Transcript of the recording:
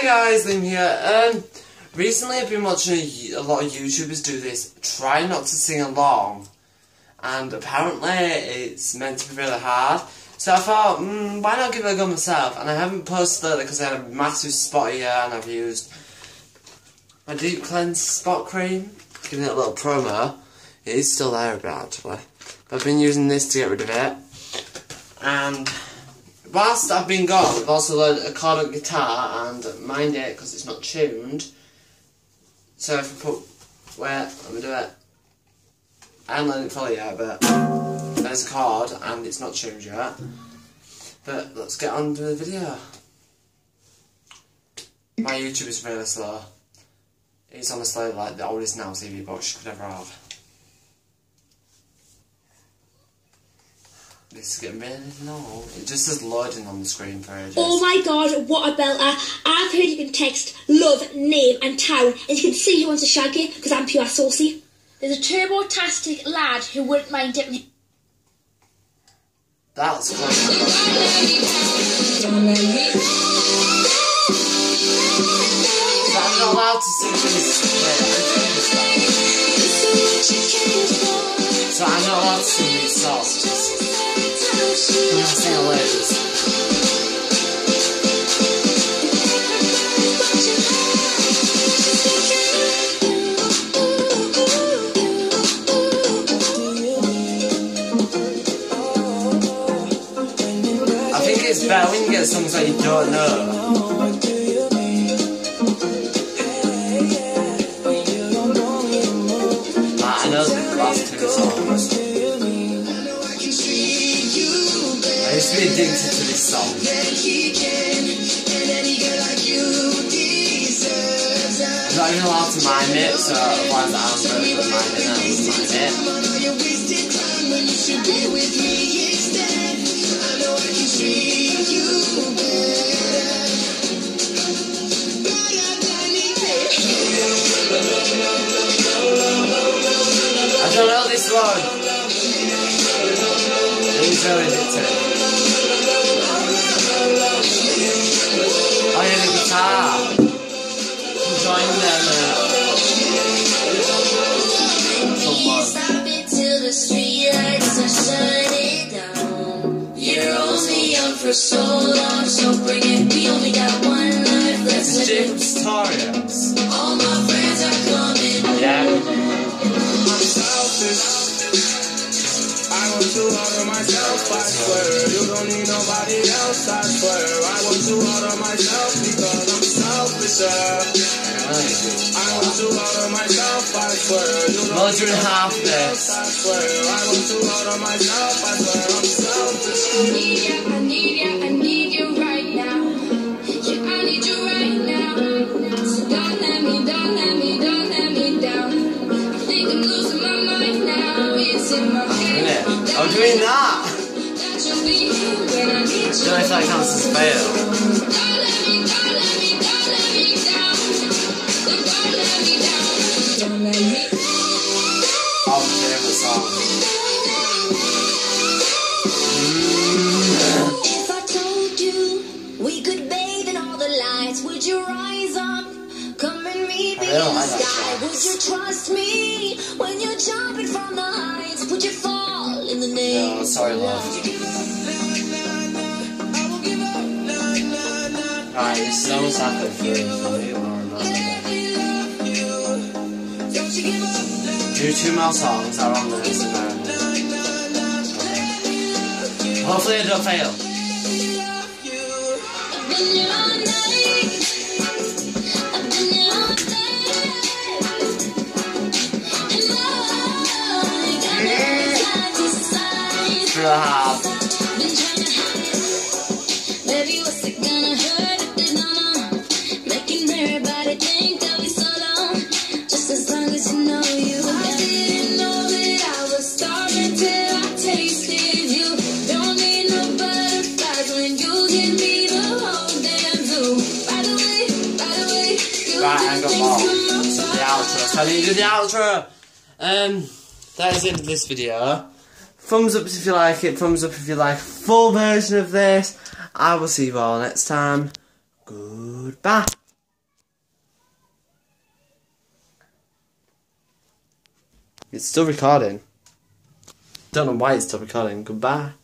Hi guys, Liam here. Recently I've been watching a lot of YouTubers do this, try not to sing along, and apparently it's meant to be really hard. So I thought, why not give it a go myself? And I haven't posted lately because I had a massive spot here and I've used my Deep Cleanse spot cream, giving it a little promo. It is still there a bit actually. But I've been using this to get rid of it. And whilst I've been gone, I've also learned a chord on guitar, and mind it, because it's not tuned. So if I put, let me do it. I haven't learned it fully yet, but there's a chord, and it's not tuned yet. But let's get on to the video. My YouTube is really slow. It's honestly like the oldest Now TV box you could ever have. This is getting really long. It just says loading on the screen for ages. Oh my god, what a belter. I've heard you can text love, name and town, and you can see who wants to shag you, because I'm pure saucy. There's a turbo-tastic lad who wouldn't mind dipping. That's close. So I'm not allowed to sing this. So I'm not allowed to sing these songs. I'm gonna sing a ladies. I think it's better when you get songs that you don't know. I know the last two songs. I used to be addicted to this song. I'm not even allowed to mime it, so otherwise I'm very good at miming it, I won't mime it. I don't know this one. It's really addictive. Oh yeah, the guitar. I'm joining them Stop it till the streetlights are shining down. You're only young for so long, so bring it. We only got one life, let's live it. Tutorials. All my friends are coming. Yeah. I'm selfish. I want to honor myself, I swear. You don't need nobody else, I swear. I want to honor myself because I'm selfish. I want to honor myself, I swear. You don't need nobody else, I swear. I want to honor myself, I swear. I'm selfish. I need you right now. Yeah, I need you right now. So don't let me down. I think I'm losing my mind now. It's in my head. I'm doing that. You'll be here when I need you. Don't know if that counts as fail. Don't let me down. Don't let me. Oh, my favourite song. If I told you we could bathe in all the lights, would you rise up? Come and meet me in the sky. Would you trust me when you're jumping from the heights? Would you fall in the name? Oh, sorry, love. Right, this is almost halfway through. Do two more songs that are on this and then... Hopefully I don't fail. It's really hard. Baby, what's it gonna hurt if there's no making everybody think that we so long? Just as long as you know you. I didn't know that I was starving till I tasted you. Don't need no butterflies when you give me the whole damn zoo. By the way, you Right, I did got things more. to my This is the outro. So I need to do the outro. That is the end of this video. Thumbs up if you like it. Thumbs up if you like a full version of this. I will see you all next time. Goodbye. It's still recording. Don't know why it's still recording. Goodbye.